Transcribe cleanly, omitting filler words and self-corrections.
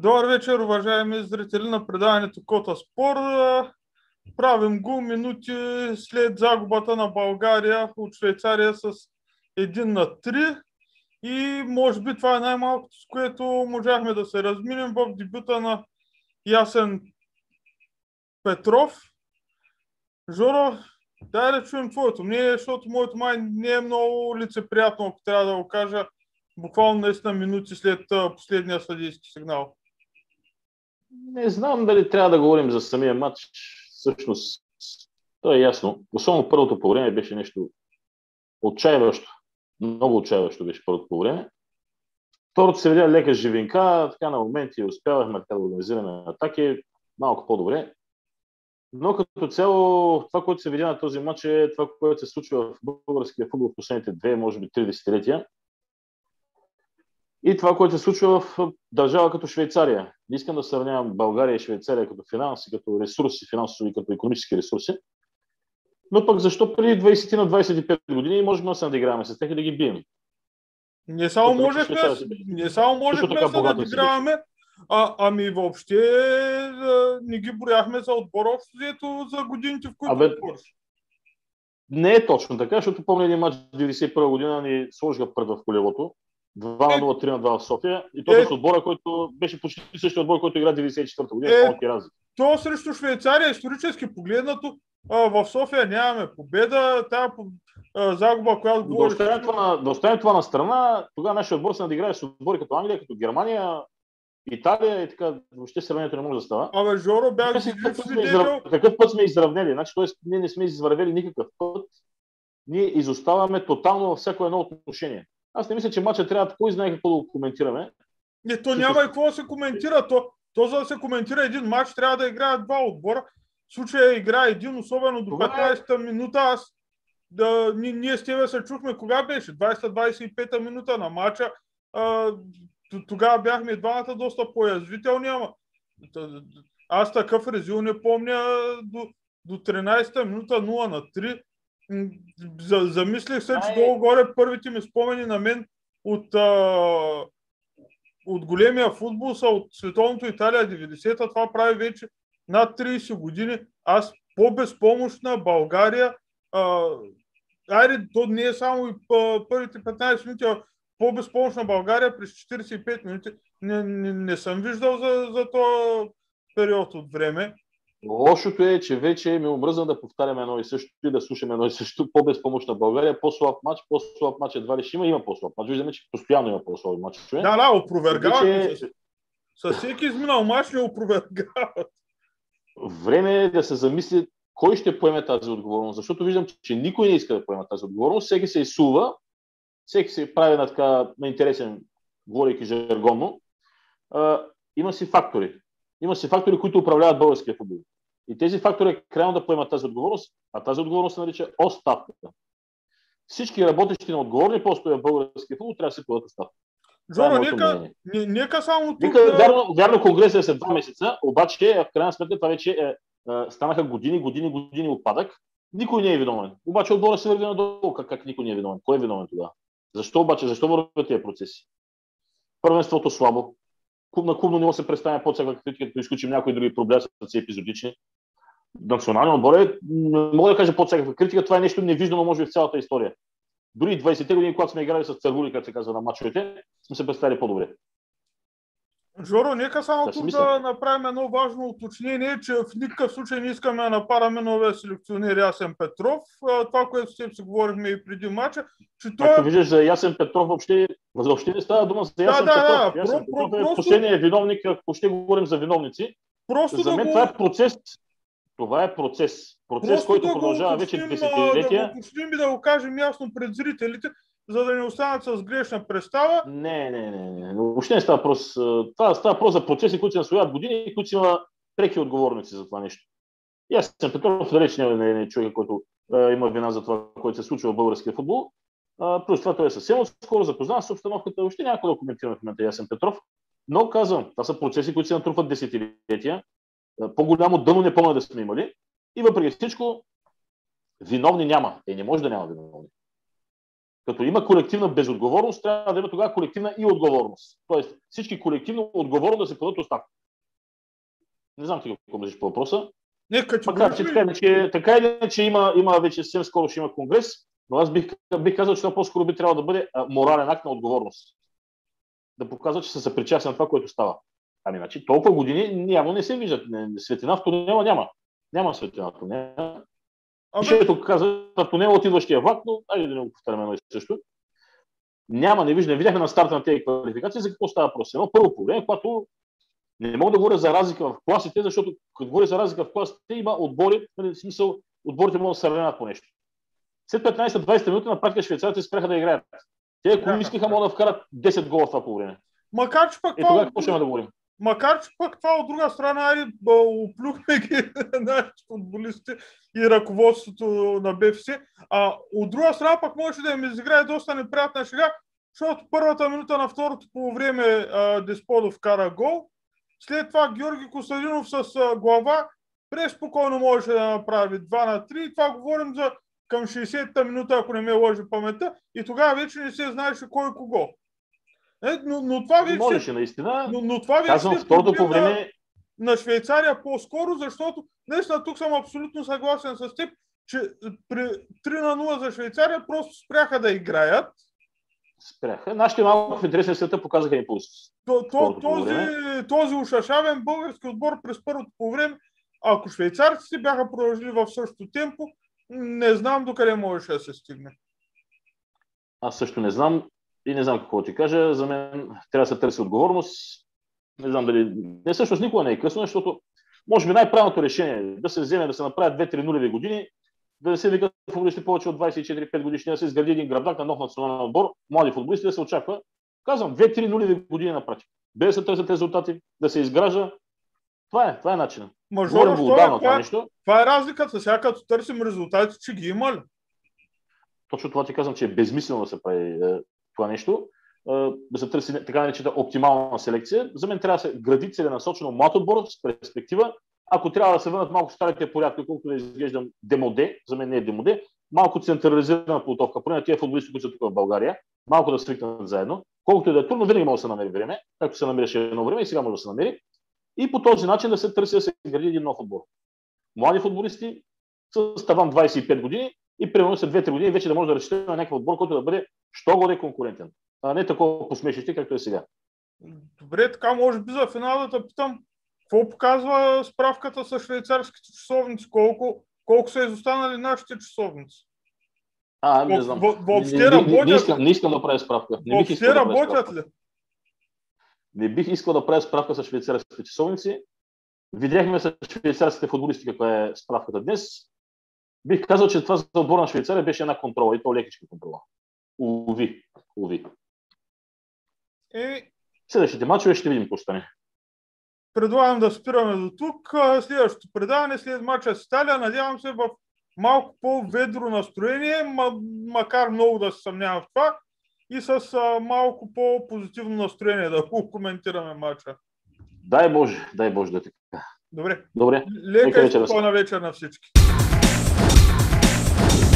Добър вечер, уважаеми зрители на предаването Кота Спор. Правим го минути след загубата на България от Швейцария с 1-3. И може би това е най-малкото, с което можахме да се разминем в дебюта на Ясен Петров. Жоро, дай да чуем твоето мнение, защото моето май не е много лицеприятно, ако трябва да го кажа, буквално наистина минути след последния съдийски сигнал. Не знам дали трябва да говорим за самия матч. Всъщност, то е ясно. Особено първото по време беше нещо отчаяващо. Много отчаяващо беше първото по време. Второто се видя лека живинка, така на моменти успявахме да организираме атаки малко по-добре. Но като цяло това, което се видя на този матч е това, което се случва в българския футбол в последните 2, може би 3 десетилетия. И това, което се случва в държава като Швейцария. Не искам да сравнявам България и Швейцария като финанси, като ресурси, финансови, като икономически ресурси. Но пък защо преди 20 на 25 години можем да се надиграваме с тях и да ги бием? Не само можехме да се надиграваме, ами въобще не ги брояхме за отбор общо взето за годините, в които отбор. Не е точно така, защото помня един матч 1991 година ни сложиха пред в колелото. 2-0, 3-2 в София. И то с отбора, който беше почти същия отбор, който игра 94-та година. То срещу Швейцария, исторически погледнато, в София нямаме победа. Тази загуба, която говориш... Да оставим това на страна, тогава нашия отбор се надиграе с отбори като Англия, като Германия, Италия и така. Въобще сравнението не може да става. Абе, Жоро, бях свидетел. Какъв път сме изравнели? Значи, ние не сме извървели никакъв път. Ние изоставаме тотално във всяко едно отношение. Аз не мисля, че матча трябва кой знае какво да го коментираме. Не, то няма и какво да се коментира. То за да се коментира един матч, трябва да играят два отбора. В случая игра един, особено до 15-та минута. Ние с тебе се чухме, кога беше? 20-25-та минута на матча. Тогава бяхме двамата доста по-язвителни, ама аз такъв резил не помня до 13-та минута 0-3. Замислих се, че долу-горе първите ми спомени на мен от големия футбол са от световното Италия 90-та. Това прави вече над 30 години. Аз по-безпомощна България, то не е само и първите 15 минути, а по-безпомощна България през 45 минути не съм виждал за този период от време. Лошото е, че вече ми омръзна да повтаряме едно и също и да слушаме едно и също. По-безпомощна България, по-слаб матч едва ли ще има по-слаб матч. Виждаме, че постоянно има по-слаби матчове. Да, опровергават. Със всеки изминал матч не опровергават. Време е да се замисли кой ще поеме тази отговорност, защото виждам, че никой не иска да поеме тази отговорност. Всеки се изсува, всеки се прави на интересен, говорейки жаргонно. Има си фактори. Има си фактори, които управляват българския футбол. И тези фактори е крайно да поемат тази отговорност, а тази отговорност се нарича оставката. Всички работещи на отговорни постове в българския футбол трябва да се подадат оставка. Жоро, нека само тук... Вярно, конгресът е след 2 месеца, обаче в крайна сметка това вече станаха години опадък. Никой не е виновен. Обаче отбора се върви надолу. Как никой не е виновен? Кой е виновен тогава? Защо вървят тези процеси? Първенството слабо. На клубно ниво се представя по-всяка критика, като изключим някои други проблеми, са епизодични. Националният отбор не мога да кажа по-всякаква критика, това е нещо невиждано, може би, в цялата история. Дори 20-те години, когато сме играли с цървули, както се казва на мачовете, сме се представили по-добре. Жоро, нека само тук да направим едно важно уточнение, че в никакъв случай не искаме да напараме новия селекционер Ясен Петров. Това, което с теб си говорихме и преди матча, че той... Както виждаш, за Ясен Петров въобще не става дума за Ясен Петров. Ясен Петров е последният виновник, ако ще говорим за виновници. За мен това е процес. Това е процес. Процес, който продължава вече десетилетия. Да го уточним и да го кажем ясно пред зрителите, за да не останат с грешна представа. Не. Въобще не става въпрос. Това става въпрос за процеси, които се наслояват години и които си има преки отговорници за това нещо. И аз съм Петров, далеч не е човек, който има вина за това, което се случва в българския футбол. Плюс това той е съвсем скоро запознан с обстановката. Въобще няма да коментираме в момента Ясен Петров. Но казвам, това са процеси, които се натрупват десетилетия. По-голямо дъно не помня да сме имали. И въпреки всичко, виновни няма. Не може да няма виновни. Като има колективна безотговорност, трябва да има тогава колективна и отговорност. Тоест всички колективно отговорно да се подадат оставка. Не знам ти какво мислиш по въпроса. Макар, че така или иначе има вече съвсем скоро ще има конгрес, но аз бих казал, че това по-скоро би трябвало да бъде морален акт на отговорност. Да показва, че са съпричастни на това, което става. Ами, значи, толкова години явно не се виждат. Светлина в тунела няма. Няма светлина в тунела. Пишето каза, в тунела от идващия влак, но айде да не го повтаряме едно и също. Няма, не видяхме на старта на тези квалификации за какво става въпрос. Едно първо проблем, когато не мога да говоря за разлика в класите, защото като говоря за разлика в класите, има отбори, в смисъл, отборите могат да се сравняват по нещо. След 15-20 минути на практика швейцарците спряха да играят. Те, ако искаха, могат да вкарат 10 гола в това по време. Макар че пък тогава какво ще да говорим? Макар че пък това от друга страна оплюхме ги нашите футболисти и ръководството на БФС, а от друга страна пък може да им изиграе доста неприятна шега, защото първата минута на второто по време Десподов кара гол, след това Георги Костадинов с глава преспокойно можеше да направи 2-3 и това говорим за към 60-та минута, ако не ме лъжи паметта, и тогава вече не се знаеше кой кого. Но това вече... Можеше наистина. Но това вече е второто по време на Швейцария по-скоро, защото наистина тук съм абсолютно съгласен с теб, че при 3-0 за Швейцария просто спряха да играят. Спряха. Нашите малко в интересен света показаха импулс. Този ушашавен български отбор през първото по време, ако швейцарците бяха продължили в същото темпо, не знам докъде можеше да се стигне. Аз също не знам и не знам какво ти кажа. За мен трябва да се търси отговорност. Не знам дали... Не, всъщност никога не е късно, защото може би най-правилното решение е да се вземе, да се направят 2-3 нулеви години, да се викат футболисти повече от 24-5 годишни, да се изгради един гръбнак на нов национален отбор, млади футболисти, да се очаква. Казвам, 2-3 нулеви години на практика. Без да се търсят резултати, да се изгражда. Това е начинът. Това е разликата. Сега като търсим резултати, че ги има ли? Точно това ти казвам, че е безмислено да се прави това нещо. Да се търси така наречената оптимална селекция. За мен трябва да се гради целенасочено млад отбор с перспектива. Ако трябва да се върнат малко старите порядки, колкото да изглеждам демоде, за мен не е демоде, малко централизирана подготовка, поне на тия футболисти, които са тук в България, малко да свикнат заедно. Колкото и да е трудно, винаги може да се намери време, както се намираше едно време и сега може да се намери. И по този начин да се търси да се гради един нов отбор. Млади футболисти с таван 25 години и примерно след 2-3 години вече да може да разчита на някакъв отбор, който да бъде що годе конкурентен. А не такова посмешище, както е сега. Добре, така може би за финал да питам, какво показва справката с швейцарските часовници? Колко са изостанали нашите часовници? Не знам. Въобще работят? Не искам да правя справка. Въобще работят ли? Не бих искал да правя справка с швейцарските часовници. Видяхме с швейцарските футболисти каква е справката днес. Бих казал, че това за отбора на Швейцария беше една контрола и то лекичка контрола. Уви. Следващите мачове ще видим какво стане. Предлагам да спираме до тук. Следващото предаване след мача с Италия. Надявам се в малко по-ведро настроение, макар много да се съмнявам в това, и с малко по-позитивно настроение да го коментираме мача. Дай Боже да е така. Добре. Лека и спокойна вечер на всички.